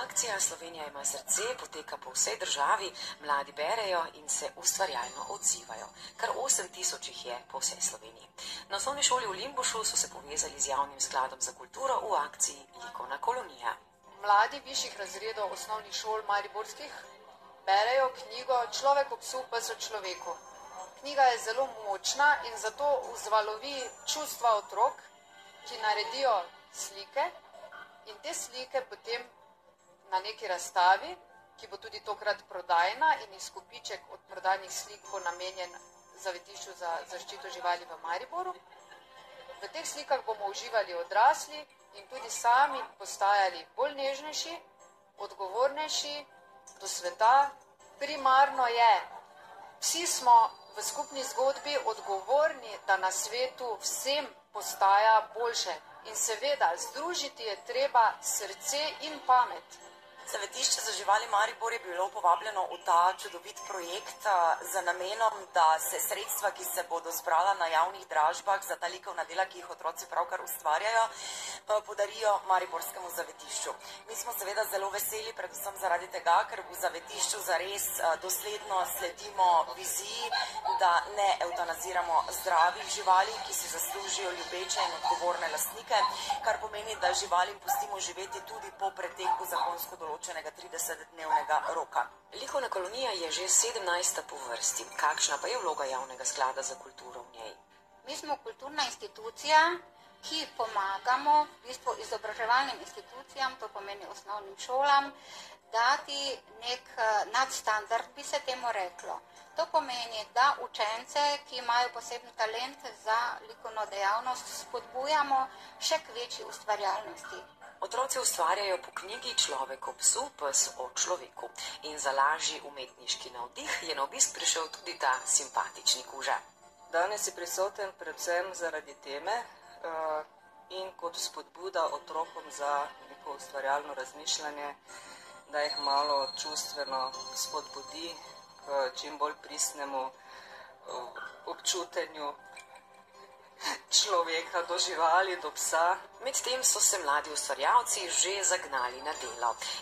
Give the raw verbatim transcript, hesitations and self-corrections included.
Akcija Slovenija ima srce poteka po vsej državi, mladi berejo in se ustvarjalno odzivajo. Kar osem tisoč jih je po vsej Sloveniji. Na osnovni šoli v Limbušu so se povezali z javnim skladom za kulturo v akciji Likovna kolonija. Mladi višjih razredov osnovnih šol mariborskih berejo knjigo Človek ob psu, pes o človeku. Knjiga je zelo močna in zato vzvalovi čustva otrok, ki naredijo slike in te slike potem na neki razstavi, ki bo tudi tokrat prodajna in izkupiček od prodajnih slik bo namenjen Zavetišču za zaščito živali v Mariboru. V teh slikah bomo uživali odrasli in tudi sami postajali bolj nežnejši, odgovornejši do sveta. Primarno je, vsi smo v skupni zgodbi odgovorni, da na svetu vsem postaja boljše. In seveda, združiti je treba srce in pamet. Zavetišče za živali Maribor je bilo povabljeno v ta čudovit projekt z namenom, da se sredstva, ki se bodo zbrala na javnih dražbah za ta likovna dela, ki jih otroci pravkar ustvarjajo, podarijo Mariborskemu zavetišču. Mi smo seveda zelo veseli, predvsem zaradi tega, ker v zavetišču zares dosledno sledimo viziji, da ne evtanaziramo zdravih živali, ki si zaslužijo ljubeče in odgovorne lastnike, kar pomeni, da živalim pustimo živeti tudi po preteku zakonsko določenega tridesetdnevnega roka. Likovna kolonija je že sedemnajsta po vrsti. Kakšna pa je vloga javnega sklada za kulturo v njej? Mi smo kulturna institucija, ki pomagamo v bistvu izobraževalnim institucijam, to pomeni osnovnim šolam, dati nek nadstandard, bi se temu reklo. To pomeni, da učence, ki imajo poseben talent za likovno dejavnost, spodbujamo še k večji ustvarjalnosti. Otroci ustvarjajo po knjigi Človek o psu, pes o človeku. In za lažji umetniški navdih je na obisk prišel tudi ta simpatični kuža. Danes je prisoten predvsem zaradi teme in kot spodbuda otrokom za neko ustvarjalno razmišljanje, da jih malo čustveno spodbudi k čim bolj pristnemu občutenju človeka do živali, do psa. Medtem so se mladi ustvarjalci že zagnali na delo.